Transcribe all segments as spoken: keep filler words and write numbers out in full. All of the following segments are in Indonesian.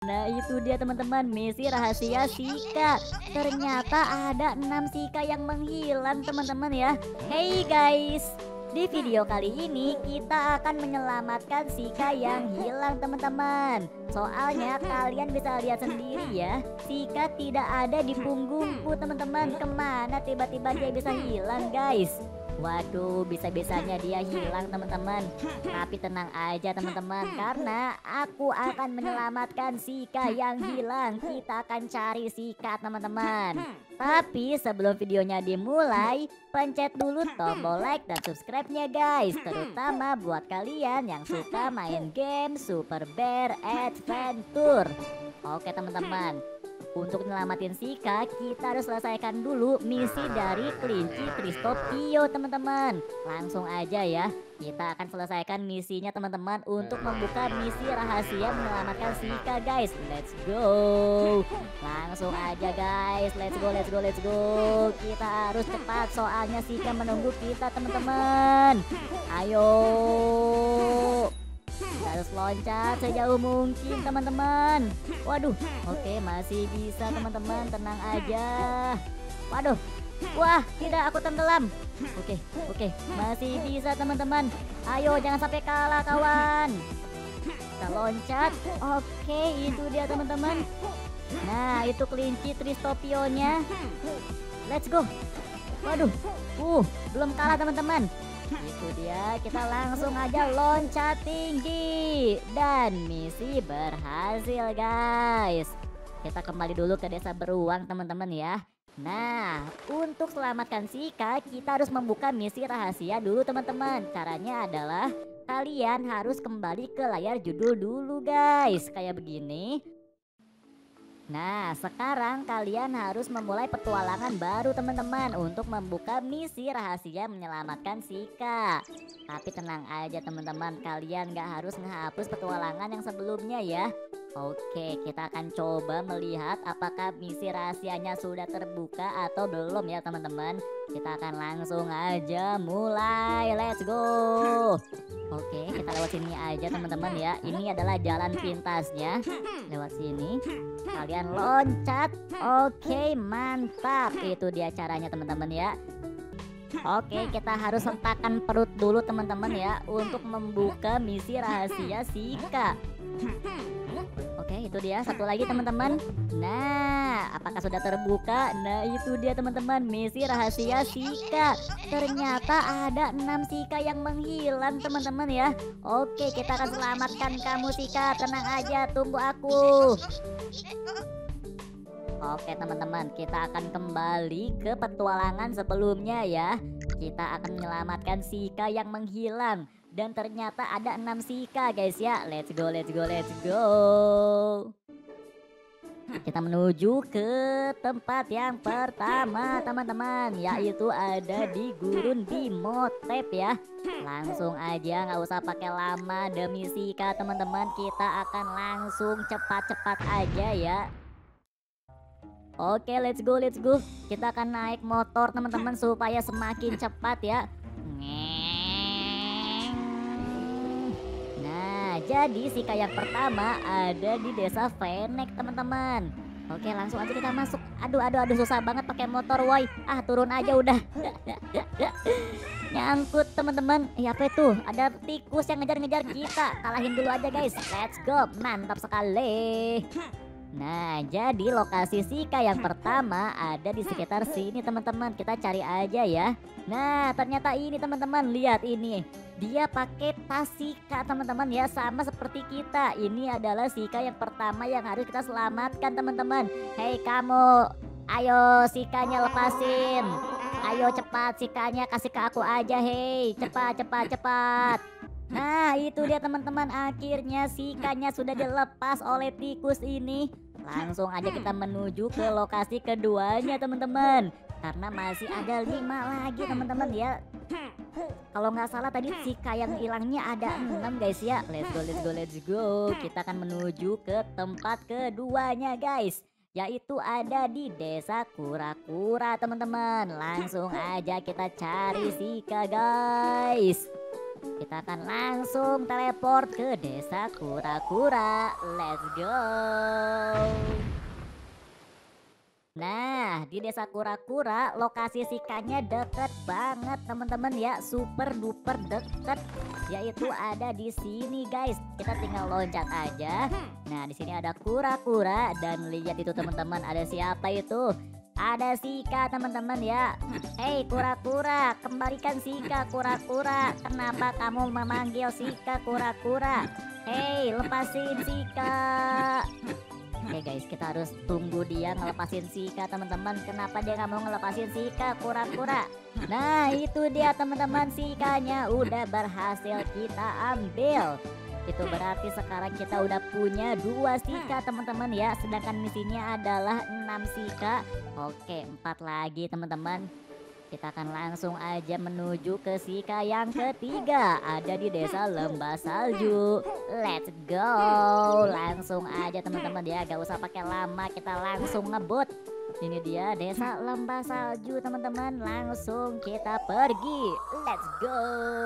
Nah itu dia teman-teman, misi rahasia Sika. Ternyata ada enam Sika yang menghilang teman-teman ya. Hey guys, di video kali ini kita akan menyelamatkan Sika yang hilang teman-teman. Soalnya kalian bisa lihat sendiri ya, Sika tidak ada di punggungku teman-teman. Kemana tiba-tiba dia bisa hilang guys? Waduh, bisa-bisanya dia hilang teman-teman. Tapi tenang aja teman-teman, karena aku akan menyelamatkan Sika yang hilang. Kita akan cari Sika teman-teman. Tapi sebelum videonya dimulai, pencet dulu tombol like dan subscribe-nya guys. Terutama buat kalian yang suka main game Super Bear Adventure. Oke teman-teman, untuk nyelamatin Sika, kita harus selesaikan dulu misi dari kelinci Tristopio teman-teman. Langsung aja ya, kita akan selesaikan misinya teman-teman untuk membuka misi rahasia menyelamatkan Sika guys. Let's go. Langsung aja guys, let's go, let's go, let's go. Kita harus cepat soalnya Sika menunggu kita teman-teman. Ayo. Kita harus loncat sejauh mungkin teman-teman. Waduh, oke masih bisa teman-teman, tenang aja. Waduh, wah tidak, aku tenggelam. Oke, oke masih bisa teman-teman. Ayo jangan sampai kalah kawan. Kita loncat. Oke itu dia teman-teman. Nah itu kelinci Tristopio-nya. Let's go. Waduh, uh belum kalah teman-teman. Itu dia, kita langsung aja loncat tinggi. Dan misi berhasil guys. Kita kembali dulu ke desa beruang teman-teman ya. Nah untuk selamatkan Sika, kita harus membuka misi rahasia dulu teman-teman. Caranya adalah kalian harus kembali ke layar judul dulu guys, kayak begini. Nah sekarang kalian harus memulai petualangan baru teman-teman untuk membuka misi rahasia menyelamatkan Sika. Tapi tenang aja teman-teman, kalian gak harus menghapus petualangan yang sebelumnya ya. Oke, kita akan coba melihat apakah misi rahasianya sudah terbuka atau belum ya teman-teman. Kita akan langsung aja mulai, let's go. Oke, kita lewat sini aja teman-teman ya. Ini adalah jalan pintasnya. Lewat sini kalian loncat. Oke mantap, itu dia caranya teman-teman ya. Oke, kita harus hentakan perut dulu teman-teman ya untuk membuka misi rahasia Sika. Oke itu dia, satu lagi teman-teman. Nah apakah sudah terbuka? Nah itu dia teman-teman, misi rahasia Sika. Ternyata ada enam Sika yang menghilang teman-teman ya. Oke kita akan selamatkan kamu Sika, tenang aja, tunggu aku. Oke teman-teman, kita akan kembali ke petualangan sebelumnya ya. Kita akan menyelamatkan Sika yang menghilang. Dan ternyata ada enam Sika guys ya. Let's go, let's go, let's go. Kita menuju ke tempat yang pertama teman-teman, yaitu ada di Gurun Bimotep ya. Langsung aja, nggak usah pakai lama demi Sika teman-teman. Kita akan langsung cepat-cepat aja ya. Oke let's go, let's go. Kita akan naik motor teman-teman supaya semakin cepat ya. Nah jadi Sika yang pertama ada di desa Fennec teman-teman. Oke langsung aja kita masuk. Aduh aduh aduh susah banget pakai motor woi. Ah turun aja udah. Nyangkut teman-teman. Ya apa itu? Ada tikus yang ngejar-ngejar kita. Kalahin dulu aja guys. Let's go. Mantap sekali. Nah jadi lokasi Sika yang pertama ada di sekitar sini teman-teman. Kita cari aja ya. Nah ternyata ini teman-teman, lihat ini. Dia pakai tas Sika teman-teman ya, sama seperti kita. Ini adalah Sika yang pertama yang harus kita selamatkan teman-teman. Hei kamu, ayo Sikanya lepasin. Ayo cepat Sikanya kasih ke aku aja, hei cepat cepat cepat. Nah itu dia teman-teman, akhirnya Sikanya sudah dilepas oleh tikus ini. Langsung aja kita menuju ke lokasi keduanya teman-teman, karena masih ada lima lagi teman-teman ya. Kalau nggak salah tadi Sika yang hilangnya ada enam guys ya. Let's go, let's go, let's go. Kita akan menuju ke tempat keduanya guys, yaitu ada di desa Kura-Kura teman-teman. Langsung aja kita cari Sika guys. Kita akan langsung teleport ke desa kura-kura. Let's go. Nah, di desa kura-kura lokasi Sikanya deket banget teman-teman ya, super duper deket. Yaitu ada di sini guys. Kita tinggal loncat aja. Nah, di sini ada kura-kura dan lihat itu teman-teman, ada siapa itu? Ada Sika teman-teman ya. Hei kura-kura, kembalikan Sika kura-kura. Kenapa kamu memanggil Sika kura-kura? Hei, lepasin Sika. Oke guys, kita harus tunggu dia ngelepasin Sika teman-teman. Kenapa dia nggak mau ngelepasin Sika kura-kura? Nah itu dia teman-teman, Sikanya udah berhasil kita ambil. Itu berarti sekarang kita udah punya dua Sika teman-teman ya. Sedangkan misinya adalah enam Sika. Oke, empat lagi teman-teman. Kita akan langsung aja menuju ke Sika yang ketiga. Ada di desa Lembah Salju. Let's go. Langsung aja teman-teman ya, gak usah pakai lama, kita langsung ngebut. Ini dia desa Lembah Salju teman-teman. Langsung kita pergi. Let's go.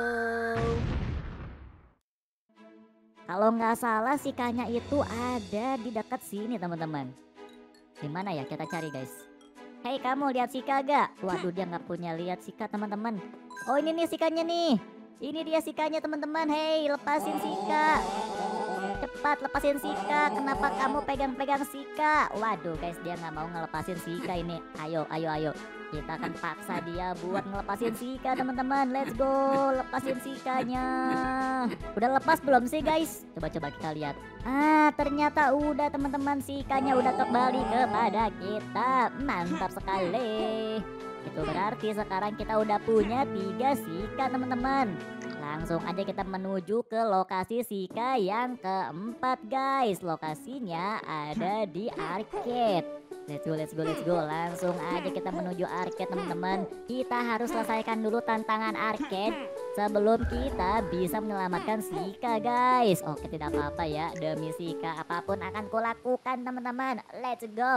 Kalau nggak salah Sikanya itu ada di dekat sini teman-teman. Dimana ya, kita cari guys. Hei kamu, lihat Sika gak? Waduh, dia nggak punya lihat Sika teman-teman. Oh ini nih Sikanya nih. Ini dia Sikanya teman-teman. Hei, lepasin Sika. Cepat lepasin Sika. Kenapa kamu pegang-pegang Sika? Waduh guys, dia nggak mau ngelepasin Sika ini. Ayo, ayo, ayo. Kita akan paksa dia buat ngelepasin Sika teman-teman. Let's go, lepasin Sikanya. Udah lepas belum sih guys? Coba-coba kita lihat. Ah, ternyata udah teman-teman, Sikanya udah kembali kepada kita. Mantap sekali. Itu berarti sekarang kita udah punya tiga Sika teman-teman. Langsung aja kita menuju ke lokasi Sika yang keempat guys. Lokasinya ada di arcade. Let's go, let's go, let's go. Langsung aja kita menuju arcade teman-teman. Kita harus selesaikan dulu tantangan arcade sebelum kita bisa menyelamatkan Sika guys. Oke, tidak apa-apa ya, demi Sika apapun akan kulakukan teman-teman. Let's go.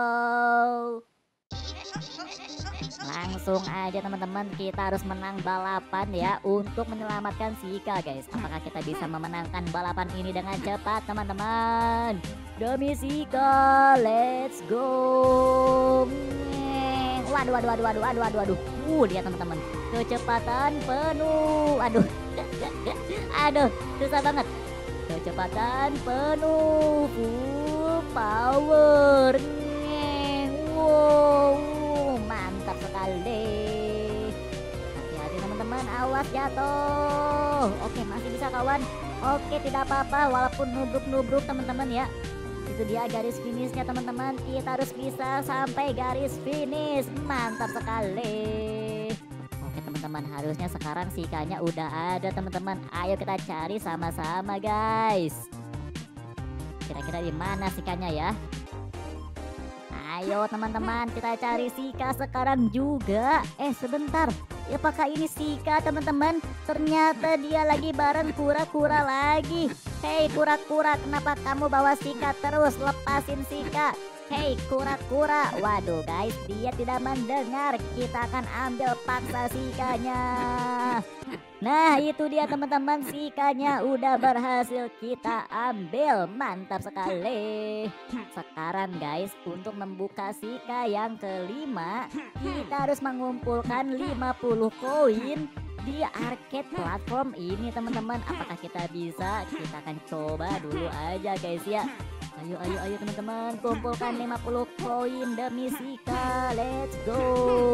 Langsung aja teman-teman, kita harus menang balapan ya untuk menyelamatkan Sika guys. Apakah kita bisa memenangkan balapan ini dengan cepat teman-teman? Demi Sika, let's go. Waduh, waduh, waduh, waduh, waduh, waduh, waduh. Uh, lihat teman-teman, kecepatan penuh. Aduh, aduh, susah banget. Kecepatan penuh, full power. Wow, mantap sekali. Hati-hati teman-teman, awas jatuh. Oke, masih bisa kawan. Oke, tidak apa-apa walaupun nubruk-nubruk teman-teman ya. Itu dia garis finishnya teman-teman. Kita harus bisa sampai garis finish. Mantap sekali. Oke teman-teman, harusnya sekarang Sikanya udah ada teman-teman. Ayo kita cari sama-sama guys. Kira-kira di mana Sikanya ya? Ayo teman-teman, kita cari Sika sekarang juga. Eh sebentar, apakah ini Sika teman-teman? Ternyata dia lagi bareng kura-kura lagi. Hei kura-kura, kenapa kamu bawa Sika terus? Lepasin Sika. Hei kura-kura. Waduh guys, dia tidak mendengar. Kita akan ambil paksa Sikanya. Nah itu dia teman-teman, Sikanya udah berhasil kita ambil. Mantap sekali. Sekarang guys, untuk membuka Sika yang kelima, kita harus mengumpulkan lima puluh koin di arcade platform ini teman-teman. Apakah kita bisa? Kita akan coba dulu aja guys ya. Ayo ayo ayo teman-teman, kumpulkan lima puluh koin demi Sika. Let's go.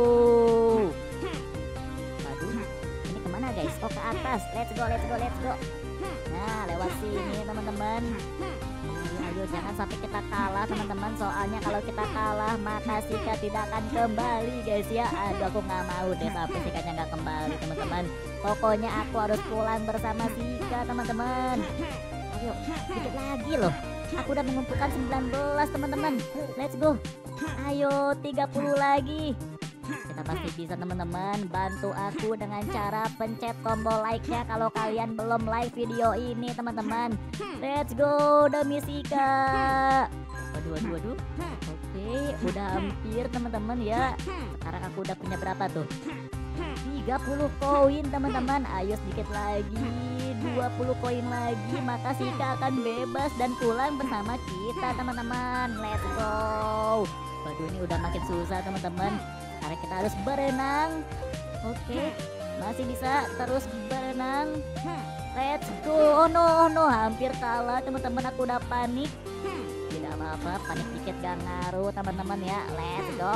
Aduh, ini kemana guys? Oh ke atas. Let's go, let's go, let's go. Nah lewat sini teman-teman. Ayo, ayo jangan sampai kita kalah teman-teman. Soalnya kalau kita kalah maka Sika tidak akan kembali guys ya. Aduh aku nggak mau deh sampai Sikanya nggak kembali teman-teman. Pokoknya aku harus pulang bersama Sika teman-teman. Ayo sedikit lagi loh. Aku udah mengumpulkan sembilan belas teman-teman. Let's go. Ayo tiga puluh lagi. Kita pasti bisa teman-teman. Bantu aku dengan cara pencet tombol like-nya kalau kalian belum like video ini teman-teman. Let's go demi Sika. Waduh waduh waduh. Oke, udah hampir teman-teman ya. Sekarang aku udah punya berapa tuh? tiga puluh koin teman-teman. Ayo sedikit lagi, dua puluh koin lagi, maka Sika akan bebas dan pulang bersama kita teman-teman. Let's go. Waduh, ini udah makin susah teman-teman. Sekarang kita harus berenang. Oke, masih bisa terus berenang. Let's go. Oh no, oh no, hampir kalah teman-teman. Aku udah panik. Tidak apa-apa, panik dikit gak ngaruh teman-teman ya. Let's go.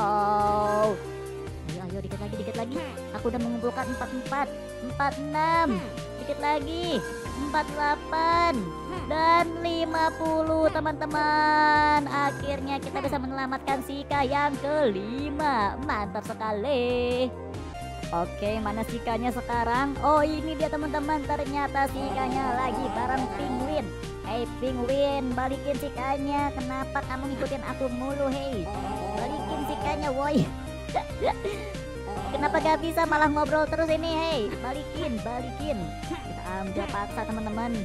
Ayo, ayo, dikit lagi, dikit lagi. Aku udah mengumpulkan empat puluh empat, empat puluh enam. Dikit lagi, empat puluh delapan dan lima puluh teman-teman. Akhirnya kita bisa menyelamatkan Sika yang kelima. Mantap sekali. Oke, mana Sikanya sekarang? Oh, ini dia teman-teman. Ternyata Sikanya lagi bareng Penguin. Hei Penguin, balikin Sikanya. Kenapa kamu ngikutin aku mulu? Hei, balikin Sikanya, woi. Kenapa gak bisa malah ngobrol terus ini? Hei, balikin, balikin. Kita ambil paksa teman-teman.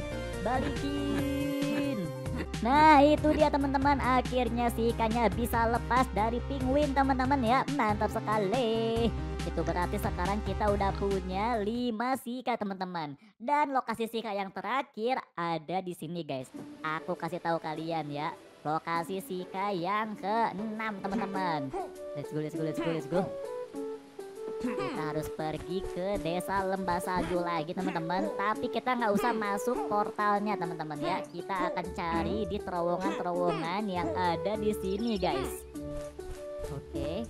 Balikin. Nah, itu dia teman-teman. Akhirnya Sikanya bisa lepas dari Penguin teman-teman ya. Mantap sekali. Itu berarti sekarang kita udah punya lima Sika teman-teman. Dan lokasi Sika yang terakhir ada di sini guys. Aku kasih tahu kalian ya. Lokasi Sika yang keenam teman-teman. Let's go, let's go, let's go, let's go. Kita harus pergi ke desa Lembah Salju lagi teman-teman. Tapi kita nggak usah masuk portalnya teman-teman ya. Kita akan cari di terowongan-terowongan yang ada di sini guys. Oke,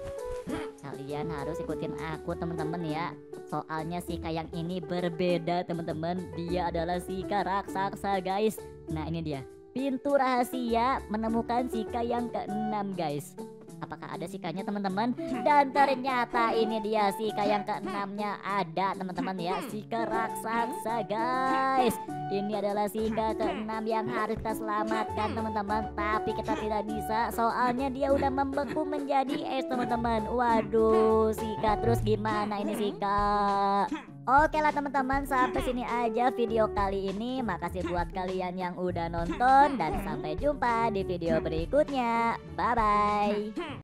kalian harus ikutin aku teman-teman ya. Soalnya Sika yang ini berbeda teman-teman. Dia adalah Sika raksasa guys. Nah, ini dia pintu rahasia menemukan Sika yang keenam guys. Apakah ada Sikanya teman-teman? Dan ternyata ini dia Sika yang keenamnya ada teman-teman ya. Sika raksasa guys. Ini adalah Sika keenam yang harus kita selamatkan teman-teman. Tapi kita tidak bisa soalnya dia udah membeku menjadi es teman-teman. Waduh, Sika terus gimana ini Sika? Oke lah teman-teman, sampai sini aja video kali ini. Makasih buat kalian yang udah nonton dan sampai jumpa di video berikutnya. Bye bye.